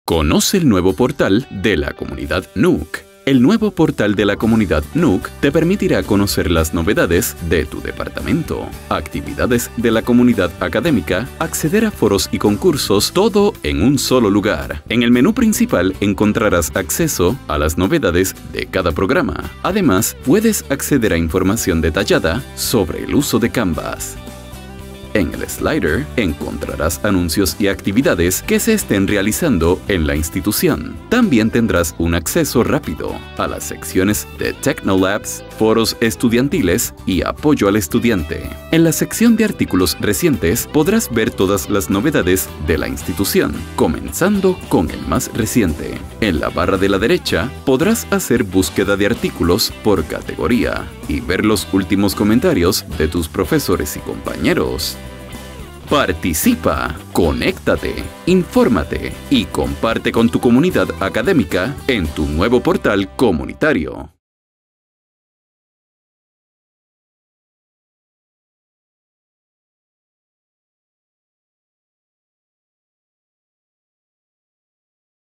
Conoce el nuevo portal de la comunidad NUC. El nuevo portal de la comunidad NUC te permitirá conocer las novedades de tu departamento, actividades de la comunidad académica, acceder a foros y concursos, todo en un solo lugar. En el menú principal encontrarás acceso a las novedades de cada programa. Además, puedes acceder a información detallada sobre el uso de Canvas. En el slider encontrarás anuncios y actividades que se estén realizando en la institución. También tendrás un acceso rápido a las secciones de Technolabs, foros estudiantiles y apoyo al estudiante. En la sección de artículos recientes podrás ver todas las novedades de la institución, comenzando con el más reciente. En la barra de la derecha podrás hacer búsqueda de artículos por categoría y ver los últimos comentarios de tus profesores y compañeros. Participa, conéctate, infórmate y comparte con tu comunidad académica en tu nuevo portal comunitario.